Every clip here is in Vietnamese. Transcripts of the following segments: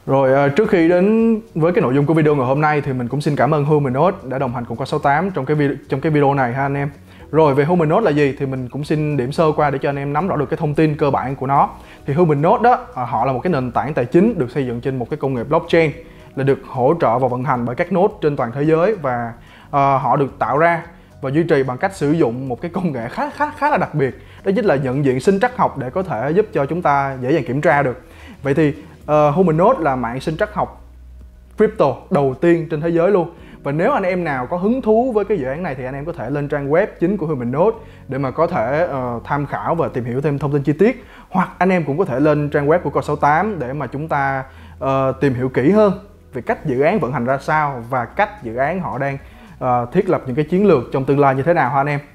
Rồi trước khi đến với cái nội dung của video ngày hôm nay thì mình cũng xin cảm ơn Humanode đã đồng hành cùng Coi 68 trong cái video này ha anh em. Rồi về Humanode là gì thì mình cũng xin điểm sơ qua để cho anh em nắm rõ được cái thông tin cơ bản của nó. Thì Humanode đó, họ là một cái nền tảng tài chính được xây dựng trên một cái công nghệ blockchain, là được hỗ trợ và vận hành bởi các node trên toàn thế giới, và họ được tạo ra và duy trì bằng cách sử dụng một cái công nghệ khá là đặc biệt, đó chính là nhận diện sinh trắc học để có thể giúp cho chúng ta dễ dàng kiểm tra được. Vậy thì Humanode là mạng sinh trắc học crypto đầu tiên trên thế giới luôn. Và nếu anh em nào có hứng thú với cái dự án này thì anh em có thể lên trang web chính của Humanode để mà có thể tham khảo và tìm hiểu thêm thông tin chi tiết. Hoặc anh em cũng có thể lên trang web của Coi 68 để mà chúng ta tìm hiểu kỹ hơn về cách dự án vận hành ra sao và cách dự án họ đang thiết lập những cái chiến lược trong tương lai như thế nào ha anh em.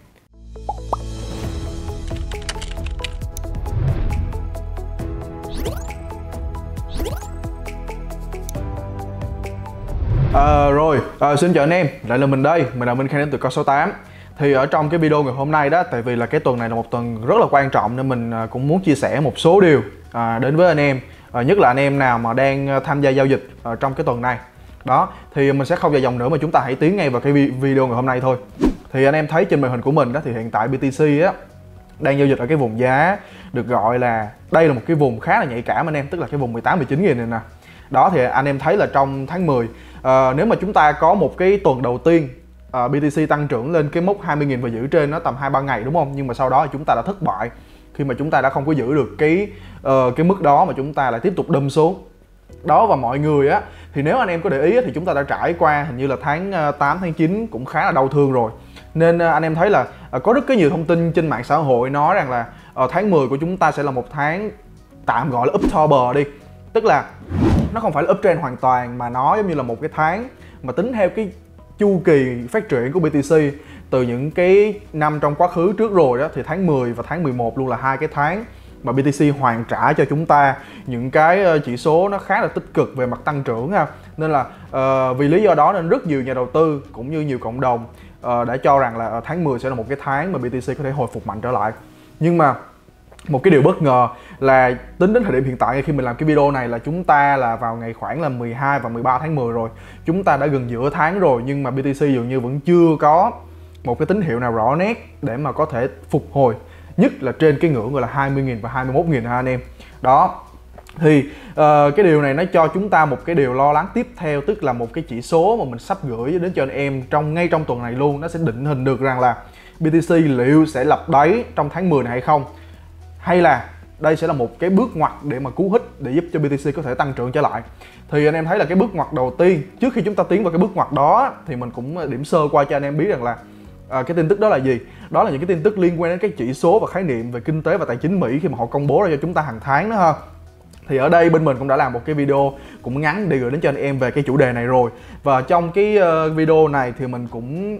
Xin chào anh em, lại là mình đây, mình là Minh Khang đến từ Coi 68. Thì ở trong cái video ngày hôm nay đó, tại vì là cái tuần này là một tuần rất là quan trọng nên mình cũng muốn chia sẻ một số điều đến với anh em, nhất là anh em nào mà đang tham gia giao dịch trong cái tuần này. Đó, thì mình sẽ không dài dòng nữa mà chúng ta hãy tiến ngay vào cái video ngày hôm nay thôi. Thì anh em thấy trên màn hình của mình đó thì hiện tại BTC á đang giao dịch ở cái vùng giá được gọi là, đây là một cái vùng khá là nhạy cảm anh em, tức là cái vùng 18-19 nghìn này nè. Đó thì anh em thấy là trong tháng 10 nếu mà chúng ta có một cái tuần đầu tiên BTC tăng trưởng lên cái mốc 20.000 và giữ trên nó tầm 2-3 ngày đúng không? Nhưng mà sau đó thì chúng ta đã thất bại khi mà chúng ta đã không có giữ được cái mức đó mà chúng ta lại tiếp tục đâm xuống. Đó, và mọi người á thì nếu anh em có để ý thì chúng ta đã trải qua hình như là tháng 8, tháng 9 cũng khá là đau thương rồi. Nên anh em thấy là có rất nhiều thông tin trên mạng xã hội nói rằng là tháng 10 của chúng ta sẽ là một tháng tạm gọi là Uptober đi. Tức là nó không phải là uptrend hoàn toàn mà nó giống như là một cái tháng mà tính theo cái chu kỳ phát triển của BTC từ những cái năm trong quá khứ trước rồi đó, thì tháng 10 và tháng 11 luôn là hai cái tháng mà BTC hoàn trả cho chúng ta những cái chỉ số nó khá là tích cực về mặt tăng trưởng ha. Nên là vì lý do đó nên rất nhiều nhà đầu tư cũng như nhiều cộng đồng đã cho rằng là tháng 10 sẽ là một cái tháng mà BTC có thể hồi phục mạnh trở lại. Nhưng mà một cái điều bất ngờ là tính đến thời điểm hiện tại khi mình làm cái video này là chúng ta là vào ngày khoảng là 12 và 13 tháng 10 rồi. Chúng ta đã gần giữa tháng rồi nhưng mà BTC dường như vẫn chưa có một cái tín hiệu nào rõ nét để mà có thể phục hồi, nhất là trên cái ngưỡng gọi là 20.000 và 21.000 ha anh em. Đó, thì cái điều này nó cho chúng ta một cái điều lo lắng tiếp theo, tức là một cái chỉ số mà mình sắp gửi đến cho anh em ngay trong tuần này luôn. Nó sẽ định hình được rằng là BTC liệu sẽ lập đáy trong tháng 10 này hay không, hay là đây sẽ là một cái bước ngoặt để mà cú hích để giúp cho BTC có thể tăng trưởng trở lại. Thì anh em thấy là cái bước ngoặt đầu tiên, trước khi chúng ta tiến vào cái bước ngoặt đó thì mình cũng điểm sơ qua cho anh em biết rằng là cái tin tức đó là gì. Đó là những cái tin tức liên quan đến các chỉ số và khái niệm về kinh tế và tài chính Mỹ khi mà họ công bố ra cho chúng ta hàng tháng đó ha. Thì ở đây bên mình cũng đã làm một cái video cũng ngắn để gửi đến cho anh em về cái chủ đề này rồi. Và trong cái video này thì mình cũng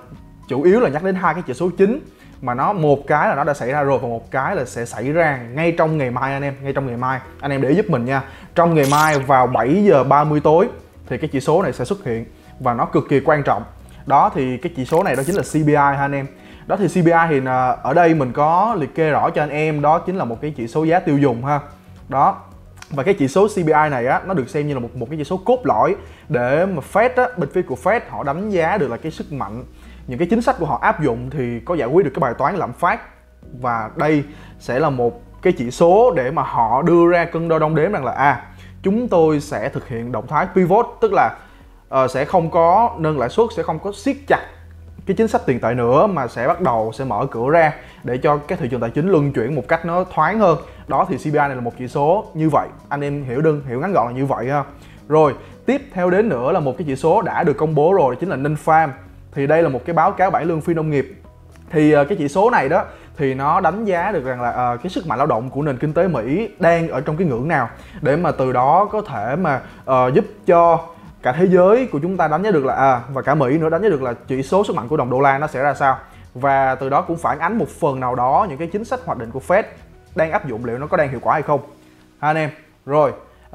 chủ yếu là nhắc đến hai cái chỉ số chính mà một cái là nó đã xảy ra rồi và một cái là sẽ xảy ra ngay trong ngày mai anh em. Ngay trong ngày mai anh em để ý giúp mình nha, trong ngày mai vào 7 giờ 30 tối thì cái chỉ số này sẽ xuất hiện và nó cực kỳ quan trọng. Đó, thì cái chỉ số này đó chính là CPI ha anh em. Đó, thì CPI thì ở đây mình có liệt kê rõ cho anh em, đó chính là một cái chỉ số giá tiêu dùng ha. Đó, và cái chỉ số CPI này á, nó được xem như là một cái chỉ số cốt lõi để mà Fed á, bên phía của Fed họ đánh giá được là cái sức mạnh, những cái chính sách của họ áp dụng thì có giải quyết được cái bài toán lạm phát. Và đây sẽ là một cái chỉ số để mà họ đưa ra cân đo đong đếm rằng là chúng tôi sẽ thực hiện động thái pivot, tức là sẽ không có nâng lãi suất, sẽ không có siết chặt cái chính sách tiền tệ nữa, mà sẽ bắt đầu sẽ mở cửa ra để cho các thị trường tài chính luân chuyển một cách nó thoáng hơn. Đó, thì CPI này là một chỉ số như vậy, anh em hiểu ngắn gọn là như vậy ha. Rồi tiếp theo đến nữa là một cái chỉ số đã được công bố rồi, chính là non-farm. Thì đây là một cái báo cáo bảng lương phi nông nghiệp. Thì cái chỉ số này đó thì nó đánh giá được rằng là cái sức mạnh lao động của nền kinh tế Mỹ đang ở trong cái ngưỡng nào, để mà từ đó có thể mà giúp cho cả thế giới của chúng ta đánh giá được là và cả Mỹ nữa đánh giá được là chỉ số sức mạnh của đồng đô la nó sẽ ra sao. Và từ đó cũng phản ánh một phần nào đó những cái chính sách hoạch định của Fed đang áp dụng liệu nó có đang hiệu quả hay không ha anh em. Rồi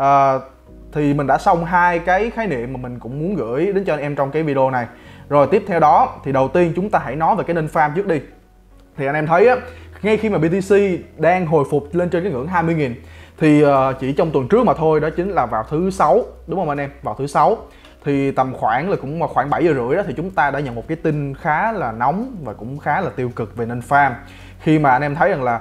thì mình đã xong hai cái khái niệm mà mình cũng muốn gửi đến cho anh em trong cái video này. Rồi tiếp theo đó thì đầu tiên chúng ta hãy nói về cái non-farm trước đi. Thì anh em thấy á, ngay khi mà BTC đang hồi phục lên trên cái ngưỡng 20.000 Thì chỉ trong tuần trước mà thôi, đó chính là vào thứ Sáu, đúng không anh em? Vào thứ Sáu thì tầm khoảng là cũng khoảng 7 giờ rưỡi đó, thì chúng ta đã nhận một cái tin khá là nóng và cũng khá là tiêu cực về nên farm. Khi mà anh em thấy rằng là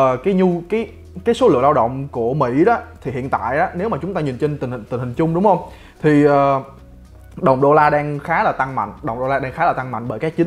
cái số lượng lao động của Mỹ đó, thì hiện tại đó, nếu mà chúng ta nhìn trên tình hình chung, đúng không? Thì đồng đô la đang khá là tăng mạnh, bởi các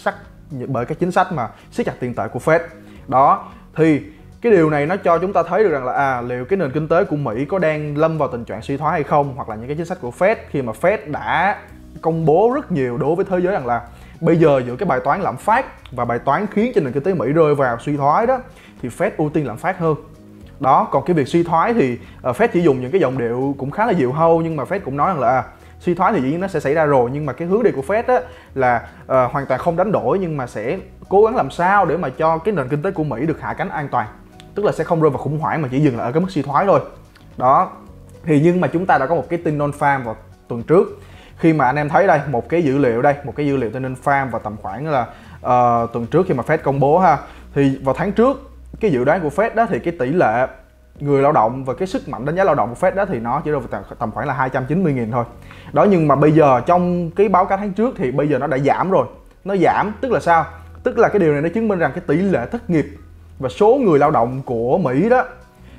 chính sách mà siết chặt tiền tệ của Fed. Đó, thì cái điều này nó cho chúng ta thấy được rằng là liệu cái nền kinh tế của Mỹ có đang lâm vào tình trạng suy thoái hay không, hoặc là những cái chính sách của Fed, khi mà Fed đã công bố rất nhiều đối với thế giới rằng là bây giờ giữa cái bài toán lạm phát và bài toán khiến cho nền kinh tế Mỹ rơi vào suy thoái đó, thì Fed ưu tiên lạm phát hơn. Đó, còn cái việc suy thoái thì Fed chỉ dùng những cái giọng điệu cũng khá là dịu hâu, nhưng mà Fed cũng nói rằng là suy thoái thì dĩ nhiên nó sẽ xảy ra rồi, nhưng mà cái hướng đi của Fed á là hoàn toàn không đánh đổi, nhưng mà sẽ cố gắng làm sao để mà cho cái nền kinh tế của Mỹ được hạ cánh an toàn, tức là sẽ không rơi vào khủng hoảng mà chỉ dừng lại ở cái mức suy thoái thôi. Đó, thì nhưng mà chúng ta đã có một cái tin non-farm vào tuần trước, khi mà anh em thấy đây một cái dữ liệu tên non-farm vào tầm khoảng là tuần trước khi mà Fed công bố ha, thì vào tháng trước cái dự đoán của Fed đó thì cái tỷ lệ người lao động và cái sức mạnh đánh giá lao động của Fed đó thì nó chỉ rơi vào tầm khoảng là 290.000 thôi. Đó, nhưng mà bây giờ trong cái báo cáo tháng trước thì bây giờ nó đã giảm rồi. Nó giảm tức là sao? Tức là cái điều này nó chứng minh rằng cái tỷ lệ thất nghiệp và số người lao động của Mỹ đó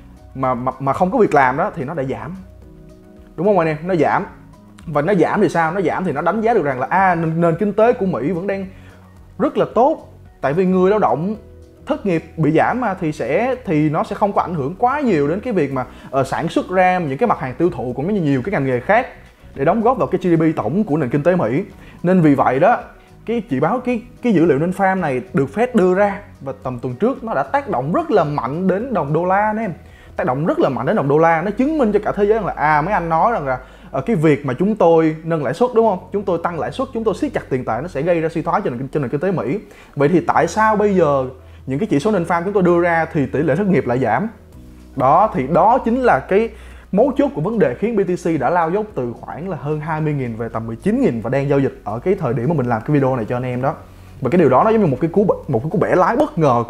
mà không có việc làm đó thì nó đã giảm. Đúng không anh em? Nó giảm. Và nó giảm thì sao? Nó giảm thì nó đánh giá được rằng là nền kinh tế của Mỹ vẫn đang rất là tốt. Tại vì người lao động thất nghiệp bị giảm mà thì nó sẽ không có ảnh hưởng quá nhiều đến cái việc mà sản xuất ra những cái mặt hàng tiêu thụ cũng như nhiều cái ngành nghề khác để đóng góp vào cái GDP tổng của nền kinh tế Mỹ. Nên vì vậy đó, cái dữ liệu non-farm này được Fed đưa ra và tầm tuần trước nó đã tác động rất là mạnh đến đồng đô la anh em. Tác động rất là mạnh đến đồng đô la, nó chứng minh cho cả thế giới rằng là mấy anh nói rằng là cái việc mà chúng tôi nâng lãi suất, đúng không? Chúng tôi tăng lãi suất, chúng tôi siết chặt tiền tệ nó sẽ gây ra suy thoái cho nền kinh tế Mỹ. Vậy thì tại sao bây giờ những cái chỉ số non-farm chúng tôi đưa ra thì tỷ lệ thất nghiệp lại giảm? Đó, thì đó chính là cái mấu chốt của vấn đề khiến BTC đã lao dốc từ khoảng là hơn 20.000 về tầm 19.000 và đang giao dịch ở cái thời điểm mà mình làm cái video này cho anh em đó. Và cái điều đó nó giống như một cái cú bẻ lái bất ngờ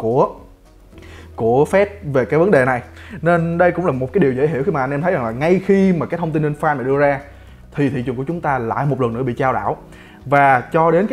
của Fed về cái vấn đề này. Nên đây cũng là một cái điều dễ hiểu khi mà anh em thấy rằng là ngay khi mà cái thông tin non-farm này đưa ra thì thị trường của chúng ta lại một lần nữa bị chao đảo. Và cho đến cái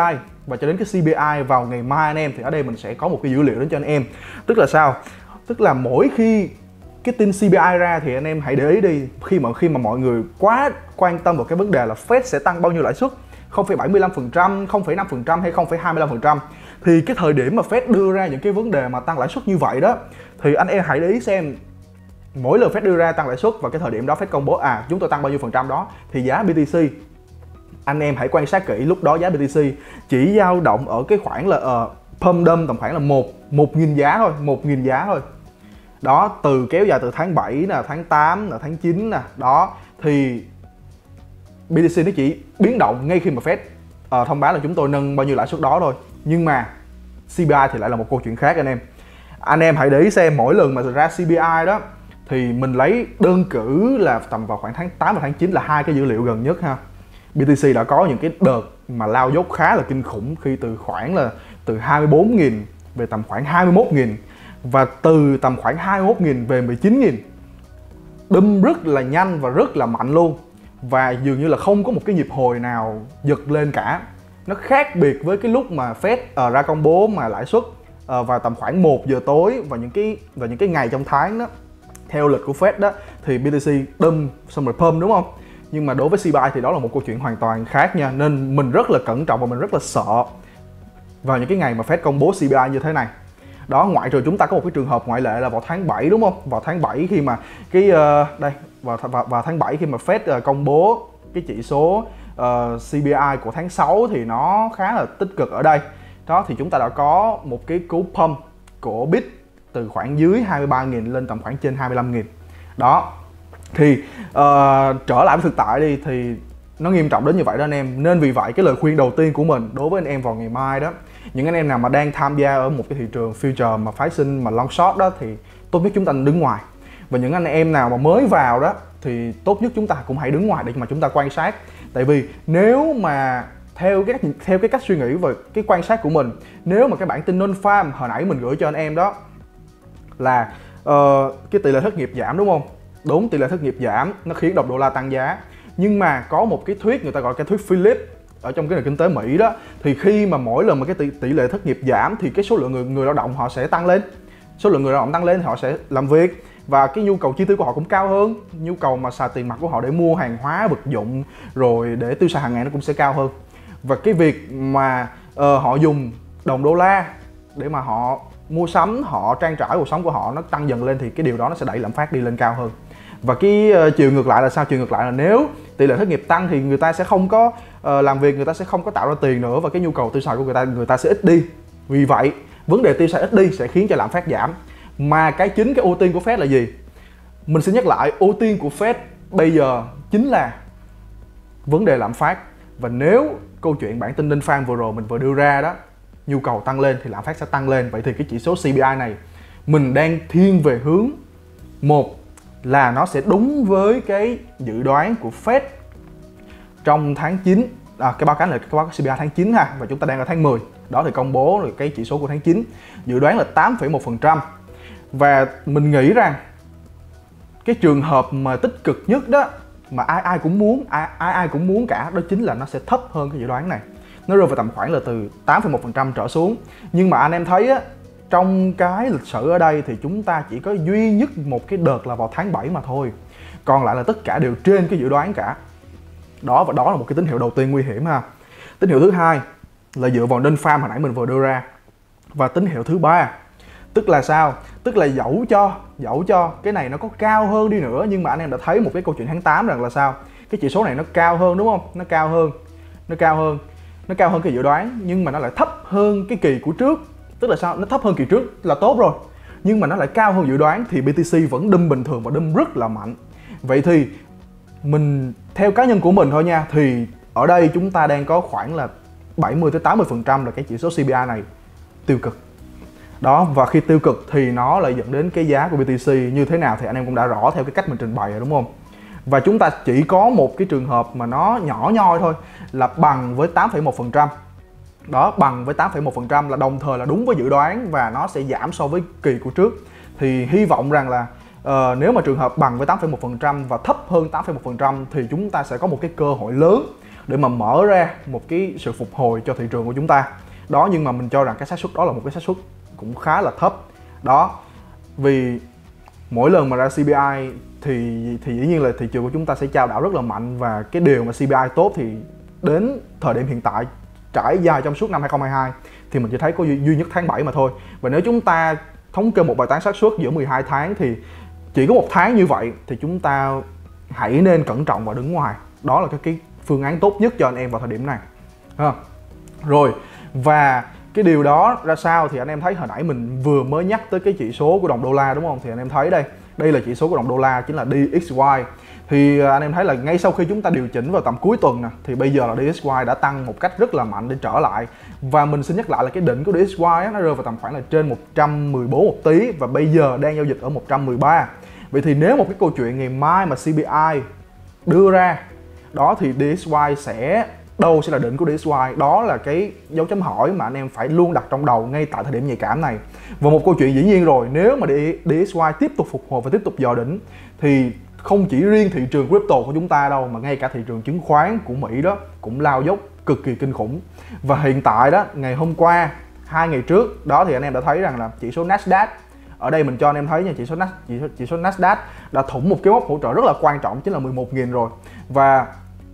CPI vào ngày mai anh em, thì ở đây mình sẽ có một cái dữ liệu đến cho anh em. Tức là sao? Tức là mỗi khi cái tin CPI ra thì anh em hãy để ý đi, khi mà mọi người quá quan tâm vào cái vấn đề là Fed sẽ tăng bao nhiêu lãi suất, 0,75%, 0,5% hay 0,25%, thì cái thời điểm mà Fed đưa ra những cái vấn đề mà tăng lãi suất như vậy đó, thì anh em hãy để ý xem mỗi lần Fed đưa ra tăng lãi suất và cái thời điểm đó Fed công bố chúng tôi tăng bao nhiêu phần trăm đó, thì giá BTC, anh em hãy quan sát kỹ, lúc đó giá BTC chỉ dao động ở cái khoảng là pump dump tầm khoảng là 1.000 giá thôi. Đó, kéo dài từ tháng 7 nè, tháng 8 nè, tháng 9 nè. Đó, thì BTC nó chỉ biến động ngay khi mà Fed thông báo là chúng tôi nâng bao nhiêu lãi suất đó thôi. Nhưng mà CPI thì lại là một câu chuyện khác anh em. Anh em hãy để ý xem mỗi lần mà ra CPI đó thì mình lấy đơn cử là tầm vào khoảng tháng 8 và tháng 9 là hai cái dữ liệu gần nhất ha. BTC đã có những cái đợt mà lao dốc khá là kinh khủng, khi từ khoảng là từ 24.000 về tầm khoảng 21.000 và từ tầm khoảng 21.000 về 19.000. Đâm rất là nhanh và rất là mạnh luôn. Và dường như là không có một cái nhịp hồi nào giật lên cả. Nó khác biệt với cái lúc mà Fed ra công bố mà lãi suất vào tầm khoảng 1 giờ tối và những cái ngày trong tháng đó, theo lịch của Fed đó, thì BTC đâm xong rồi pump, đúng không? Nhưng mà đối với CPI thì đó là một câu chuyện hoàn toàn khác nha. Nên mình rất là cẩn trọng và mình rất là sợ vào những cái ngày mà Fed công bố CPI như thế này. Đó, ngoại trừ chúng ta có một cái trường hợp ngoại lệ là vào tháng 7, đúng không? Vào tháng 7 khi mà vào tháng 7 khi mà Fed công bố cái chỉ số CPI của tháng 6 thì nó khá là tích cực ở đây. Đó, thì chúng ta đã có một cái cú pump của BIT từ khoảng dưới 23.000 lên tầm khoảng trên 25.000. Đó, thì trở lại với thực tại đi, thì nó nghiêm trọng đến như vậy đó anh em. Nên vì vậy cái lời khuyên đầu tiên của mình đối với anh em vào ngày mai đó, những anh em nào mà đang tham gia ở một cái thị trường future mà phái sinh mà long short đó, thì tốt nhất chúng ta đứng ngoài. Và những anh em nào mà mới vào đó thì tốt nhất chúng ta cũng hãy đứng ngoài để mà chúng ta quan sát. Tại vì nếu mà theo cái cách suy nghĩ và cái quan sát của mình, nếu mà cái bản tin non-farm hồi nãy mình gửi cho anh em đó là cái tỷ lệ thất nghiệp giảm đúng không? Đúng, tỷ lệ thất nghiệp giảm nó khiến đồng đô la tăng giá. Nhưng mà có một cái thuyết người ta gọi cái thuyết Phillips ở trong cái nền kinh tế Mỹ đó, thì khi mà mỗi lần mà cái tỷ lệ thất nghiệp giảm thì cái số lượng người lao động họ sẽ tăng lên. Số lượng người lao động tăng lên thì họ sẽ làm việc và cái nhu cầu chi tiêu của họ cũng cao hơn, nhu cầu mà xài tiền mặt của họ để mua hàng hóa vật dụng rồi để tiêu xài hàng ngày nó cũng sẽ cao hơn. Và cái việc mà họ dùng đồng đô la để mà họ mua sắm, họ trang trải cuộc sống của họ nó tăng dần lên thì cái điều đó nó sẽ đẩy lạm phát đi lên cao hơn. Và cái chiều ngược lại là sao? Chiều ngược lại là nếu tỷ lệ thất nghiệp tăng thì người ta sẽ không có làm việc, người ta sẽ không có tạo ra tiền nữa và cái nhu cầu tiêu xài của người ta sẽ ít đi. Vì vậy vấn đề tiêu xài ít đi sẽ khiến cho lạm phát giảm. Mà cái ưu tiên của Fed là gì? Mình sẽ nhắc lại, ưu tiên của Fed bây giờ chính là vấn đề lạm phát. Và nếu câu chuyện bản tin DinFarm vừa rồi mình vừa đưa ra đó, nhu cầu tăng lên thì lạm phát sẽ tăng lên. Vậy thì cái chỉ số CPI này mình đang thiên về hướng, một là nó sẽ đúng với cái dự đoán của Fed trong tháng 9, cái báo cáo là cái báo cáo CPI tháng 9 ha, và chúng ta đang ở tháng 10. Đó thì công bố rồi cái chỉ số của tháng 9, dự đoán là 8,1%. Và mình nghĩ rằng cái trường hợp mà tích cực nhất đó mà ai cũng muốn cả, đó chính là nó sẽ thấp hơn cái dự đoán này. Nó rơi vào tầm khoảng là từ 8,1% trở xuống. Nhưng mà anh em thấy á, trong cái lịch sử ở đây thì chúng ta chỉ có duy nhất một cái đợt là vào tháng 7 mà thôi. Còn lại là tất cả đều trên cái dự đoán cả. Đó, và đó là một cái tín hiệu đầu tiên nguy hiểm ha. Tín hiệu thứ hai là dựa vào DinFarm hồi nãy mình vừa đưa ra. Và tín hiệu thứ ba tức là sao? Tức là dẫu cho cái này nó có cao hơn đi nữa, nhưng mà anh em đã thấy một cái câu chuyện tháng 8 rằng là sao? Cái chỉ số này nó cao hơn đúng không? Nó cao hơn cái dự đoán, nhưng mà nó lại thấp hơn cái kỳ của trước. Tức là sao? Nó thấp hơn kỳ trước là tốt rồi, nhưng mà nó lại cao hơn dự đoán thì BTC vẫn đâm bình thường và đâm rất là mạnh. Vậy thì mình theo cá nhân của mình thôi nha, thì ở đây chúng ta đang có khoảng là 70-80% là cái chỉ số CPI này tiêu cực. Đó, và khi tiêu cực thì nó lại dẫn đến cái giá của BTC như thế nào thì anh em cũng đã rõ theo cái cách mình trình bày rồi đúng không? Và chúng ta chỉ có một cái trường hợp mà nó nhỏ nhoi thôi là bằng với 8,1%. Đó, bằng với 8,1% là đồng thời là đúng với dự đoán và nó sẽ giảm so với kỳ của trước. Thì hy vọng rằng là nếu mà trường hợp bằng với 8,1% và thấp hơn 8,1% thì chúng ta sẽ có một cái cơ hội lớn để mà mở ra một cái sự phục hồi cho thị trường của chúng ta. Đó, nhưng mà mình cho rằng cái xác suất đó là một cái xác suất cũng khá là thấp. Đó, vì mỗi lần mà ra CPI thì dĩ nhiên là thị trường của chúng ta sẽ chao đảo rất là mạnh, và cái điều mà CPI tốt thì đến thời điểm hiện tại trải dài trong suốt năm 2022 thì mình chỉ thấy có duy nhất tháng 7 mà thôi. Và nếu chúng ta thống kê một bài toán xác suất giữa 12 tháng thì chỉ có một tháng như vậy thì chúng ta hãy nên cẩn trọng và đứng ngoài. Đó là cái phương án tốt nhất cho anh em vào thời điểm này. Rồi, và cái điều đó ra sao thì anh em thấy hồi nãy mình vừa mới nhắc tới cái chỉ số của đồng đô la đúng không? Thì anh em thấy đây là chỉ số của đồng đô la, chính là DXY. Thì anh em thấy là ngay sau khi chúng ta điều chỉnh vào tầm cuối tuần nè, thì bây giờ là DXY đã tăng một cách rất là mạnh để trở lại. Và mình xin nhắc lại là cái đỉnh của DXY nó rơi vào tầm khoảng là trên 114 một tí và bây giờ đang giao dịch ở 113. Vậy thì nếu một cái câu chuyện ngày mai mà CPI đưa ra đó thì DXY đâu sẽ là đỉnh của DXY? Đó là cái dấu chấm hỏi mà anh em phải luôn đặt trong đầu ngay tại thời điểm nhạy cảm này. Và một câu chuyện dĩ nhiên rồi, nếu mà DXY tiếp tục phục hồi và tiếp tục dò đỉnh thì không chỉ riêng thị trường crypto của chúng ta đâu, mà ngay cả thị trường chứng khoán của Mỹ đó cũng lao dốc cực kỳ kinh khủng. Và hiện tại đó, ngày hôm qua, 2 ngày trước đó thì anh em đã thấy rằng là chỉ số Nasdaq, ở đây mình cho anh em thấy nha, chỉ số Nasdaq đã thủng một cái mốc hỗ trợ rất là quan trọng, chính là 11.000 rồi. Và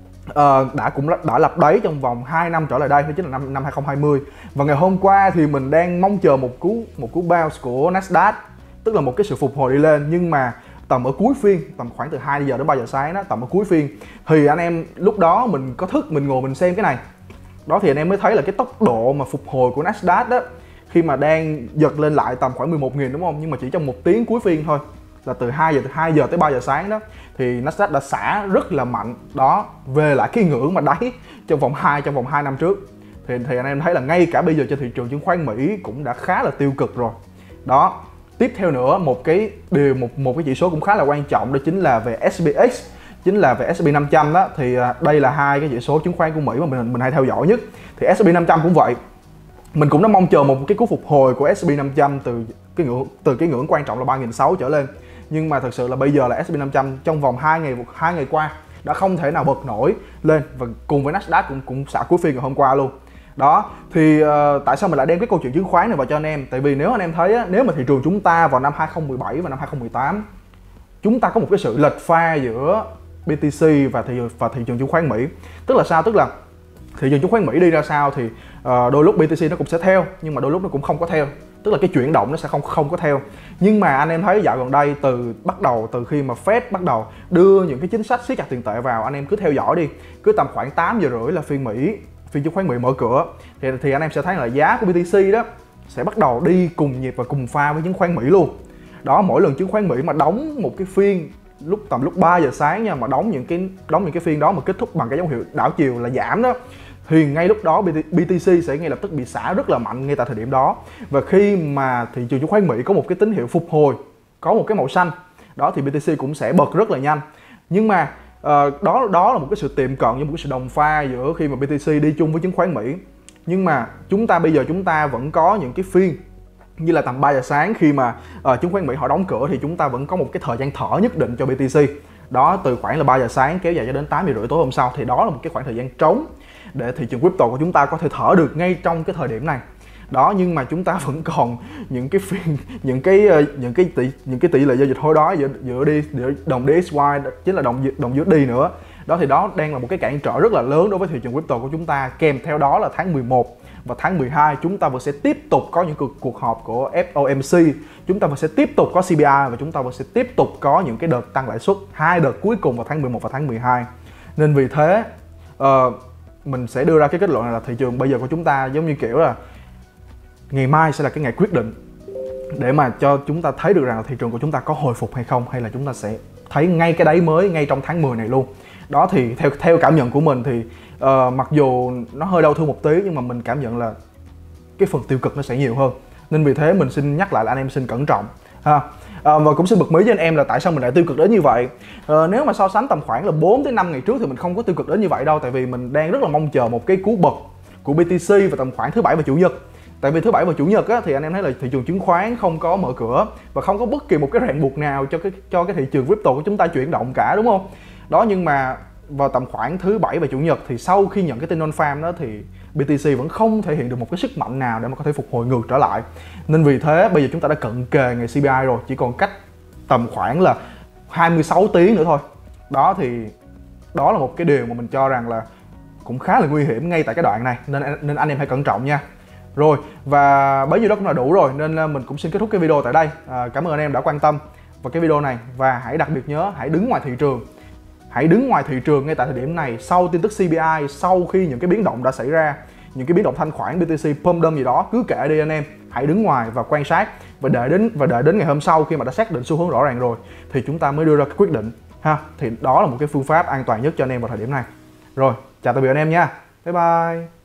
đã lập đáy trong vòng 2 năm trở lại đây, đó chính là năm 2020. Và ngày hôm qua thì mình đang mong chờ một cú bounce của Nasdaq, tức là một cái sự phục hồi đi lên, nhưng mà tầm ở cuối phiên, tầm khoảng từ 2 giờ đến 3 giờ sáng đó, tầm ở cuối phiên thì anh em lúc đó mình có thức, mình ngồi mình xem cái này. Đó thì anh em mới thấy là cái tốc độ mà phục hồi của Nasdaq đó, khi mà đang giật lên lại tầm khoảng 11.000 đúng không? Nhưng mà chỉ trong 1 tiếng cuối phiên thôi, là từ 2 giờ tới 3 giờ sáng đó, thì Nasdaq đã xả rất là mạnh đó về lại cái ngưỡng mà đáy trong vòng 2 năm trước. Thì anh em thấy là ngay cả bây giờ trên thị trường chứng khoán Mỹ cũng đã khá là tiêu cực rồi. Đó, tiếp theo nữa một cái chỉ số cũng khá là quan trọng, đó chính là về SPX, chính là về S&P 500 đó. Thì đây là hai cái chỉ số chứng khoán của Mỹ mà mình hay theo dõi nhất. Thì S&P 500 cũng vậy. mình cũng đã mong chờ một cái cú phục hồi của S&P 500 từ cái ngưỡng quan trọng là 3.600 trở lên. Nhưng mà thật sự là bây giờ là S&P 500 trong vòng 2 ngày qua đã không thể nào bật nổi lên, và cùng với Nasdaq cũng xả cuối phiên ngày hôm qua luôn. Đó thì tại sao mình lại đem cái câu chuyện chứng khoán này vào cho anh em? Tại vì nếu anh em thấy á, nếu mà thị trường chúng ta vào năm 2017 và năm 2018 chúng ta có một cái sự lệch pha giữa BTC và thị trường chứng khoán Mỹ. Tức là sao? Tức là thị trường chứng khoán Mỹ đi ra sao thì đôi lúc BTC nó cũng sẽ theo, nhưng mà đôi lúc nó cũng không có theo. Tức là cái chuyển động nó sẽ không có theo. Nhưng mà anh em thấy dạo gần đây từ khi mà Fed bắt đầu đưa những cái chính sách siết chặt tiền tệ vào, anh em cứ theo dõi đi, cứ tầm khoảng 8 giờ rưỡi là phiên chứng khoán Mỹ mở cửa thì anh em sẽ thấy là giá của BTC đó sẽ bắt đầu đi cùng nhịp và cùng pha với chứng khoán Mỹ luôn. Đó, mỗi lần chứng khoán Mỹ mà đóng một cái phiên tầm lúc 3 giờ sáng nha, mà đóng những cái phiên đó mà kết thúc bằng cái dấu hiệu đảo chiều là giảm đó, thì ngay lúc đó BTC sẽ ngay lập tức bị xả rất là mạnh ngay tại thời điểm đó. Và khi mà thị trường chứng khoán Mỹ có một cái tín hiệu phục hồi, có một cái màu xanh đó, thì BTC cũng sẽ bật rất là nhanh. Nhưng mà đó là một cái sự tiệm cận với một cái sự đồng pha giữa khi mà BTC đi chung với chứng khoán Mỹ. Nhưng mà bây giờ chúng ta vẫn có những cái phiên như là tầm 3 giờ sáng khi mà chứng khoán Mỹ họ đóng cửa, thì chúng ta vẫn có một cái thời gian thở nhất định cho BTC. Đó, từ khoảng là 3 giờ sáng kéo dài cho đến 8 giờ rưỡi tối hôm sau, thì đó là một cái khoảng thời gian trống để thị trường crypto của chúng ta có thể thở được ngay trong cái thời điểm này. Đó, nhưng mà chúng ta vẫn còn những cái phiên những cái tỷ lệ giao dịch hối đoái giữa đồng DXY, chính là đồng USD nữa. Đó, thì đó đang là một cái cản trở rất là lớn đối với thị trường crypto của chúng ta. Kèm theo đó là tháng 11 và tháng 12 chúng ta vẫn sẽ tiếp tục có những cuộc họp của FOMC, chúng ta vẫn sẽ tiếp tục có CPI, và chúng ta vẫn sẽ tiếp tục có những cái đợt tăng lãi suất, 2 đợt cuối cùng vào tháng 11 và tháng 12. Nên vì thế mình sẽ đưa ra cái kết luận này là thị trường bây giờ của chúng ta giống như kiểu là ngày mai sẽ là cái ngày quyết định để mà cho chúng ta thấy được rằng là thị trường của chúng ta có hồi phục hay không, hay là chúng ta sẽ thấy ngay cái đáy mới ngay trong tháng 10 này luôn. Đó, thì theo cảm nhận của mình thì mặc dù nó hơi đau thương một tí, nhưng mà mình cảm nhận là cái phần tiêu cực nó sẽ nhiều hơn. Nên vì thế mình xin nhắc lại là anh em xin cẩn trọng ha. Và cũng xin bật mí với anh em là tại sao mình lại tiêu cực đến như vậy. Nếu mà so sánh tầm khoảng là 4 tới 5 ngày trước thì mình không có tiêu cực đến như vậy đâu, tại vì mình đang rất là mong chờ một cái cú bật của BTC vào tầm khoảng thứ Bảy và Chủ nhật. Tại vì thứ Bảy và Chủ nhật á, thì anh em thấy là thị trường chứng khoán không có mở cửa và không có bất kỳ một cái ràng buộc nào cho cái thị trường crypto của chúng ta chuyển động cả, đúng không? Đó, nhưng mà vào tầm khoảng thứ Bảy và Chủ nhật thì sau khi nhận cái tin non-farm đó thì BTC vẫn không thể hiện được một cái sức mạnh nào để mà có thể phục hồi ngược trở lại. Nên vì thế bây giờ chúng ta đã cận kề ngày CPI rồi, chỉ còn cách tầm khoảng là 26 tiếng nữa thôi. Đó, thì đó là một cái điều mà mình cho rằng là cũng khá là nguy hiểm ngay tại cái đoạn này, nên anh em hãy cẩn trọng nha. Rồi, và bấy nhiêu đó cũng là đủ rồi, nên mình cũng xin kết thúc cái video tại đây. Cảm ơn anh em đã quan tâm vào cái video này, và hãy đặc biệt nhớ hãy đứng ngoài thị trường. Hãy đứng ngoài thị trường ngay tại thời điểm này, sau tin tức CPI, sau khi những cái biến động đã xảy ra, những cái biến động thanh khoản BTC pump dump gì đó, cứ kệ đi anh em. Hãy đứng ngoài và quan sát, và đợi đến ngày hôm sau khi mà đã xác định xu hướng rõ ràng rồi thì chúng ta mới đưa ra cái quyết định ha. Thì đó là một cái phương pháp an toàn nhất cho anh em vào thời điểm này. Rồi, chào tạm biệt anh em nha. Bye bye.